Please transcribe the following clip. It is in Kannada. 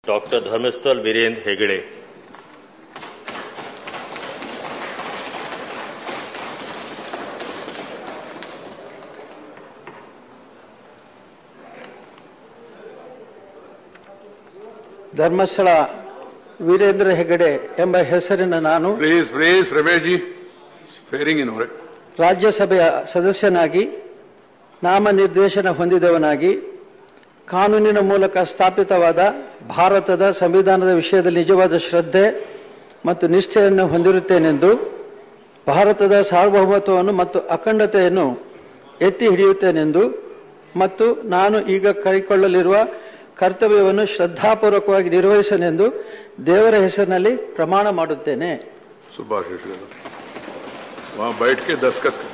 Dr. Dharmasthala Veerendra Heggade. Dharmasthala Veerendra Hegde ಎಂಬ ಹೆಸರಿನ ನಾನು ರಾಜ್ಯಸಭೆಯ ಸದಸ್ಯನಾಗಿ ನಾಮನಿರ್ದೇಶನ ಹೊಂದಿದವನಾಗಿ ಕಾನೂನಿನ ಮೂಲಕ ಸ್ಥಾಪಿತವಾದ ಭಾರತದ ಸಂವಿಧಾನದ ವಿಷಯದಲ್ಲಿ ನಿಜವಾದ ಶ್ರದ್ಧೆ ಮತ್ತು ನಿಷ್ಠೆಯನ್ನು ಹೊಂದಿರುತ್ತೇನೆಂದು ಭಾರತದ ಸಾರ್ವಭೌಮತ್ವವನ್ನು ಮತ್ತು ಅಖಂಡತೆಯನ್ನು ಎತ್ತಿ ಹಿಡಿಯುತ್ತೇನೆಂದು ಮತ್ತು ನಾನು ಈಗ ಕೈಗೊಳ್ಳಲಿರುವ ಕರ್ತವ್ಯವನ್ನು ಶ್ರದ್ಧಾಪೂರ್ವಕವಾಗಿ ನಿರ್ವಹಿಸನೆಂದು ದೇವರ ಹೆಸರಿನಲ್ಲಿ ಪ್ರಮಾಣ ಮಾಡುತ್ತೇನೆ. ಸುಭಾಷ್ ವहाँ बैठ के दस्तखत